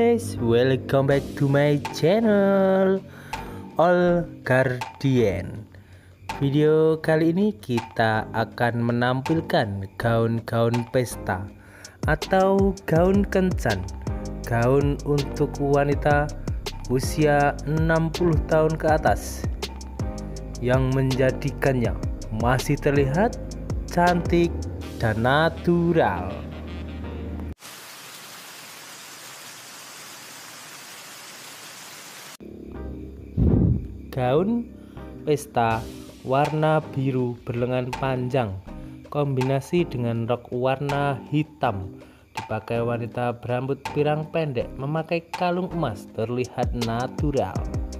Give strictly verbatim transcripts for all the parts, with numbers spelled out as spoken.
guys, welcome back to my channel All Guardian. Video kali ini kita akan menampilkan gaun-gaun pesta atau gaun kencan, gaun untuk wanita usia enam puluh tahun ke atas yang menjadikannya masih terlihat cantik dan natural. Gaun pesta warna biru berlengan panjang kombinasi dengan rok warna hitam dipakai wanita berambut pirang pendek memakai kalung emas terlihat natural.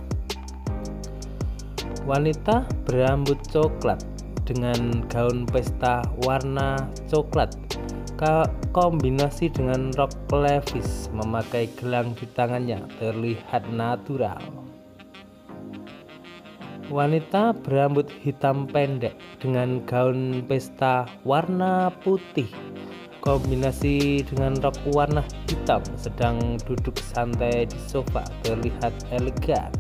Wanita berambut coklat dengan gaun pesta warna coklat kombinasi dengan rok levis memakai gelang di tangannya terlihat natural. Wanita berambut hitam pendek dengan gaun pesta warna putih kombinasi dengan rok warna hitam sedang duduk santai di sofa terlihat elegan.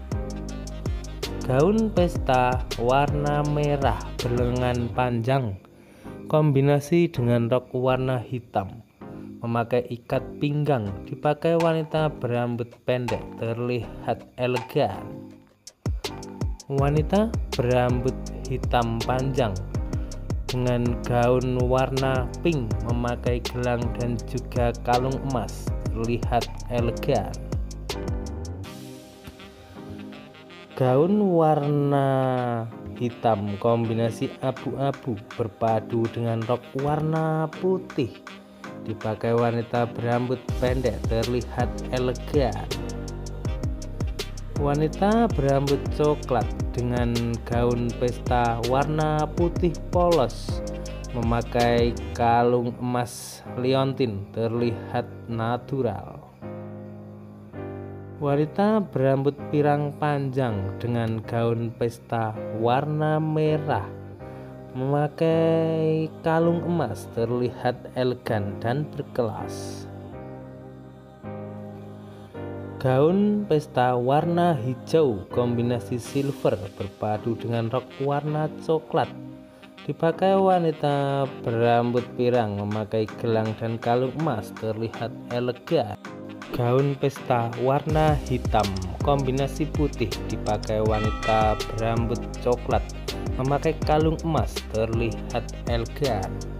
Gaun pesta warna merah berlengan panjang kombinasi dengan rok warna hitam memakai ikat pinggang dipakai wanita berambut pendek terlihat elegan. Wanita berambut hitam panjang dengan gaun warna pink memakai gelang dan juga kalung emas terlihat elegan. Gaun warna hitam kombinasi abu-abu berpadu dengan rok warna putih dipakai wanita berambut pendek terlihat elegan. Wanita berambut coklat dengan gaun pesta warna putih polos memakai kalung emas liontin terlihat natural. Wanita berambut pirang panjang dengan gaun pesta warna merah memakai kalung emas terlihat elegan dan berkelas. Gaun pesta warna hijau kombinasi silver berpadu dengan rok warna coklat dipakai wanita berambut pirang memakai gelang dan kalung emas terlihat elegan. Gaun pesta warna hitam kombinasi putih dipakai wanita berambut coklat memakai kalung emas terlihat elegan.